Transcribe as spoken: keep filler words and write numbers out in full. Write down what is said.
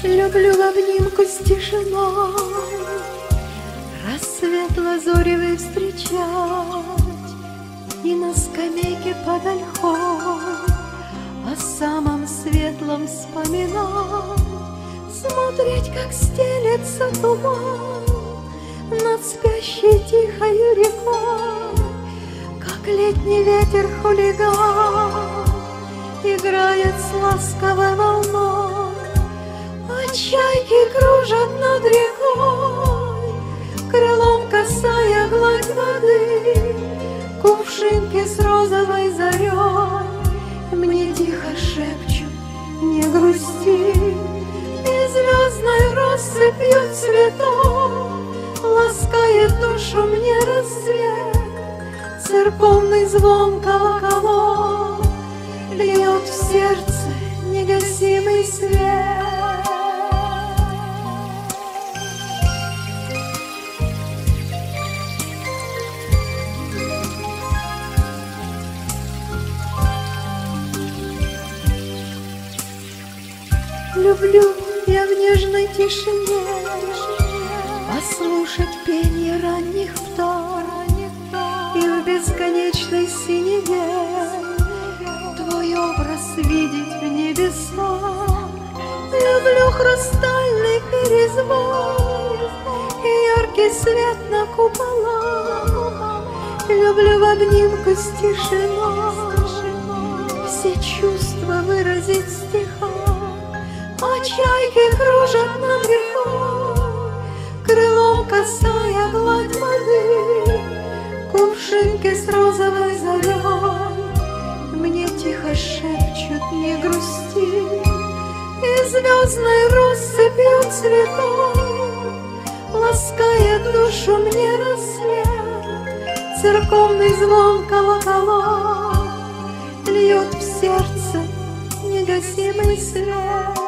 Люблю в обнимку с тишиной рассвет лазоревый встречать и на скамейке под ольхой о самом светлом вспоминать, смотреть, как стелется туман над спящей тихою рекой, как летний ветер хулиган играет с ласковой волной, а чайки кружат над рекой, крылом касая гладь воды, кувшинки с розовой зарей мне тихо шепчут: не грусти. И звездной россыпью цветов ласкает душу мне рассвет, церковный звон колоколов льет в сердце негасимый свет. Люблю я в нежной тишине послушать пение ранних птах и в бесконечной синеве твой образ видеть в небесах. Люблю хрустальный перезвон и яркий свет на куполах. Люблю в обнимку с тишиной все чувства выразить в стихах. А чайки кружат над рекой, крылом касая гладь воды, кувшинки с розовой зарей мне тихо шепчут: не грусти. И звездной россыпью цветов ласкает душу мне рассвет, церковный звон колоколов льет в сердце негасимый свет.